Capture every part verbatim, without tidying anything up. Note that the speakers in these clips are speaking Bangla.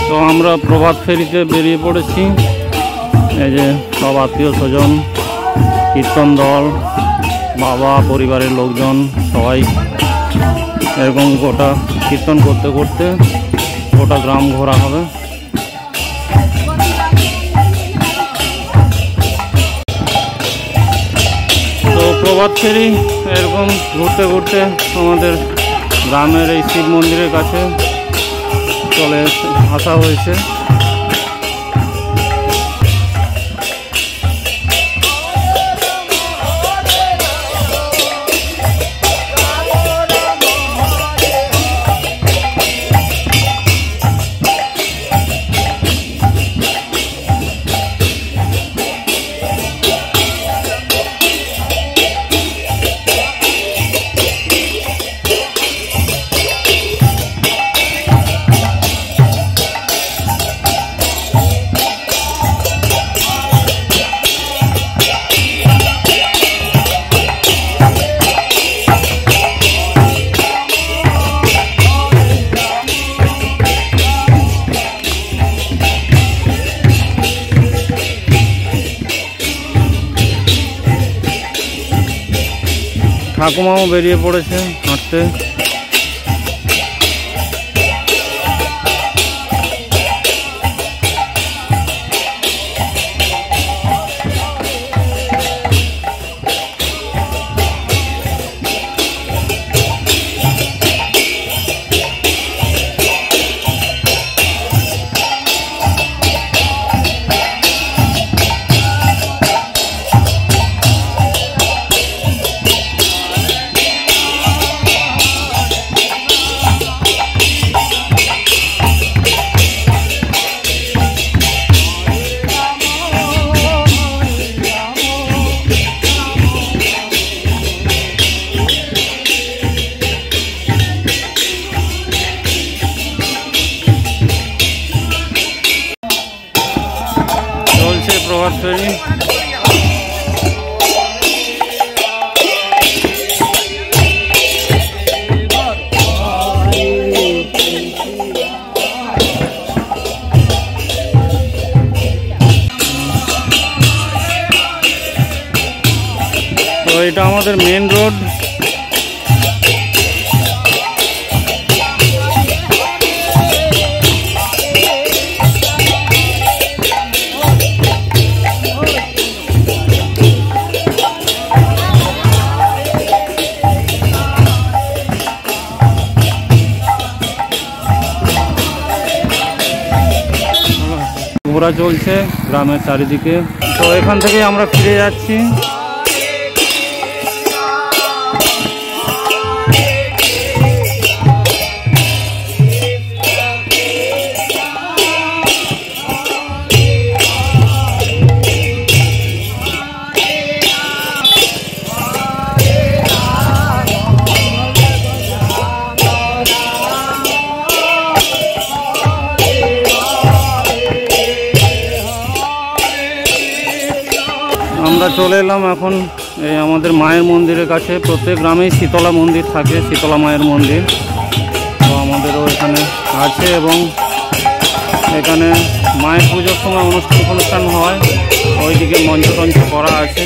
তো আমরা প্রভাত ফেরিতে বেরিয়ে পড়েছি। এই যে সব আত্মীয় স্বজন, কীর্তন দল, বাবা, পরিবারের লোকজন সবাই এরকম গোটা কীর্তন করতে করতে গোটা গ্রাম ঘোরা হবে। তো প্রভাত ফেরি এরকম ঘুরতে ঘুরতে আমাদের গ্রামের এই শিব মন্দিরের কাছে চলে আসা হয়েছে। ঠাকুমাও বেরিয়ে পড়েছে হাঁটতে। প্রভাত ফেরি তো এটা আমাদের মেন রোড। ঘোরা চলছে গ্রামের চারিদিকে। তো এখান থেকে আমরা ফিরে যাচ্ছি। আমরা চলে এলাম এখন এই আমাদের মায়ের মন্দিরের কাছে। প্রত্যেক গ্রামেই শীতলা মন্দির থাকে, শীতলা মায়ের মন্দির। তো আমাদেরও এখানে আছে এবং এখানে মায়ের পুজোর সময় অনুষ্ঠান অনুষ্ঠান হয়, ওইদিকে মঞ্চ টঞ্চ করা আছে।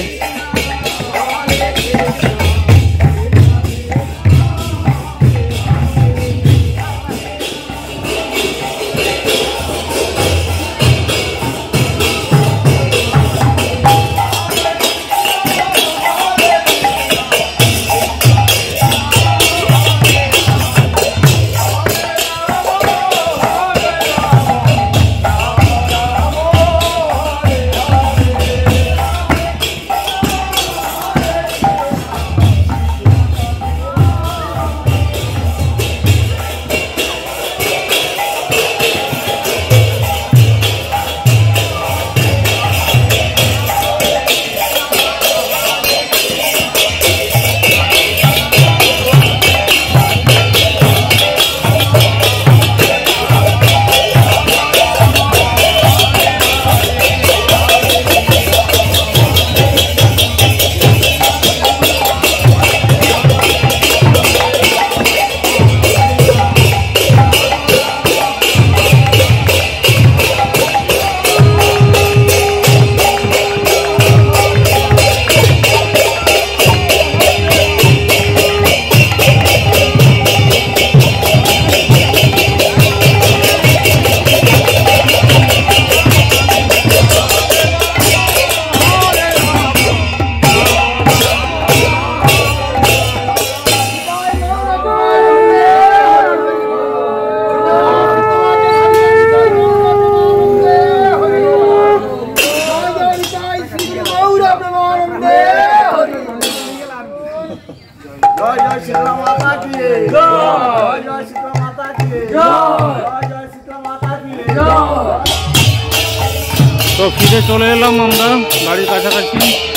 তো ফিরে চলে এলাম আমরা বাড়ির কাছাকাছি।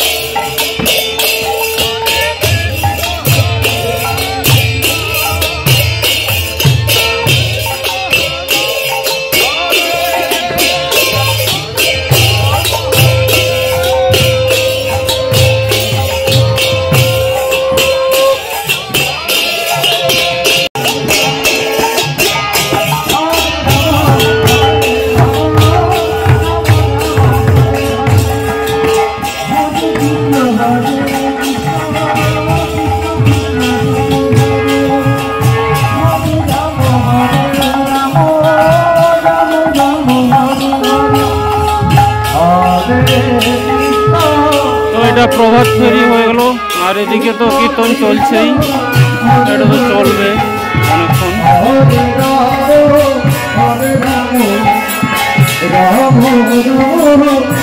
প্রভাত ফেরি হয়ে গেল, আর এদিকে তো কীর্তন চলছেই, এটা তো চলবে অনেকক্ষণ। রাম রাম